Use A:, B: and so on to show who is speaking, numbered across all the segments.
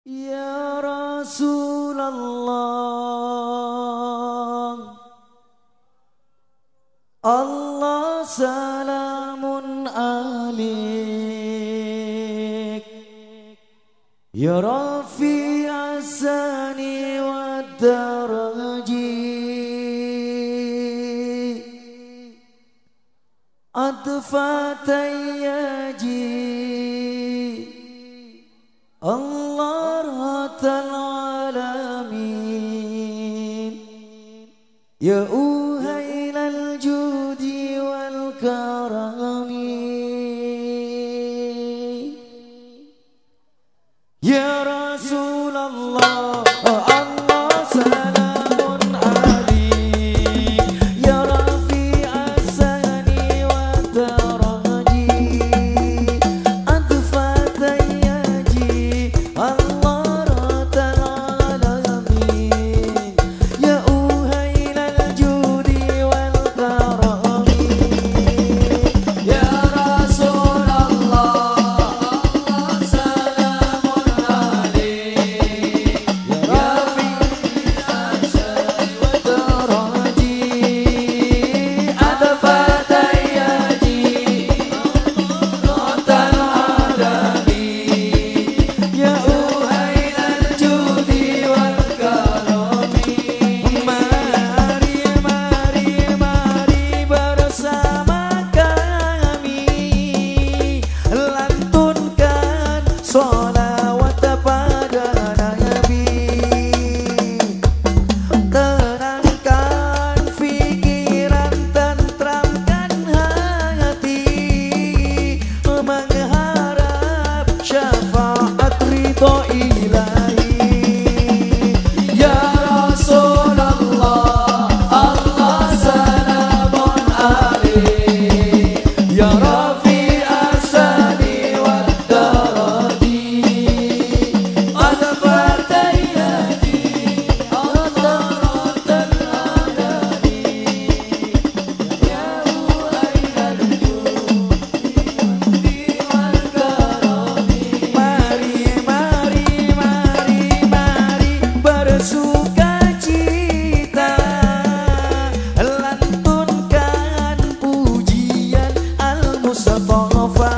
A: Ya Rasulullah, Allah salamun alik, Ya Rafi asani wa daraji, Adfatayyaji, Allah rahmatal alamin, Ya uhailal judi wal karami, Ya Rasulullah, Allah salamun alaik, Ya Rafi asani wa daraji, Adfatayyaji, Allah rahmatal alamin, Ya uhailal judi wal karami, Ya Rasulullah, Allah salamun alaik, Ya Rafi asani wa daraji, Adfatayyaji, rahmatal alamin, Ya uhailal judi wal karami. Mari bersama kami lantunkan sholawat pada Nabi, tenangkan pikiran, tentramkan hati, mengharap syafaat ridho ilahi. Ya Rasulullah, Allah salamun alaik, Ya Rafi asani wa daraji, Adfatayyaji, Allah rahmatal alamin, Ya uhailal judi wal karami. Mari bersuka cita, lantunkan pujian Al-Mustafa,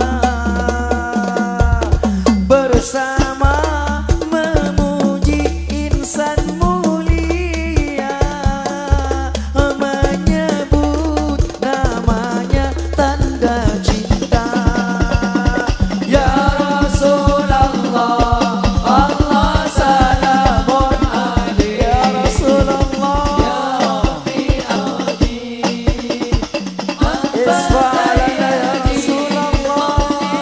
A: bersama memuji insan mulia, menyebut namanya tanda cinta. Ya Rasulullah, Allah salamun alaik, Ya Rasulullah, Ya Rafi Isfa'alana ya Rasulullah,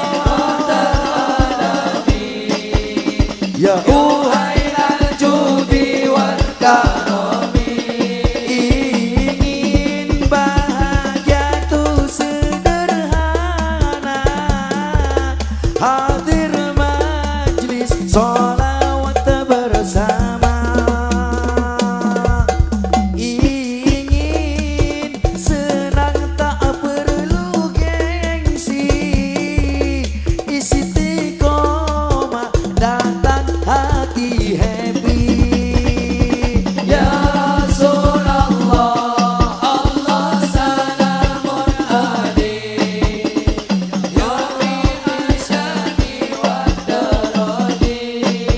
A: Ya uhailal judi wal karami, ingin bahagia tuh sederhana, hadir majlis sholawat bersama, ingin senang tak perlu gengsi, istiqomah datang hati happy. Ya Rasulullah, Allah salamun alaik, Ya Rafi asani wa daraji,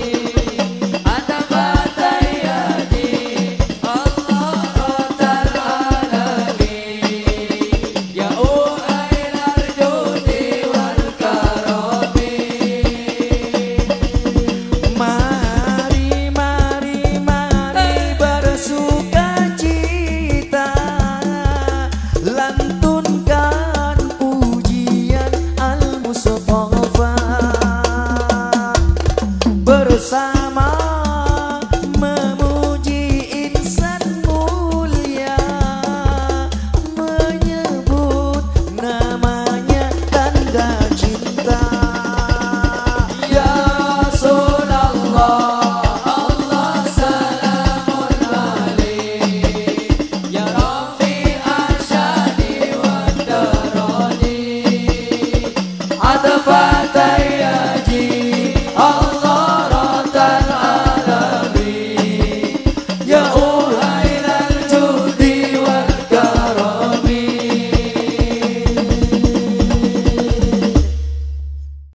A: Adfatayyaji, Allah rahmatal alamin, Ya uhailal judi wal karami. Mari bersuka cita, lantunkan pujian Al-Mustafa, bersama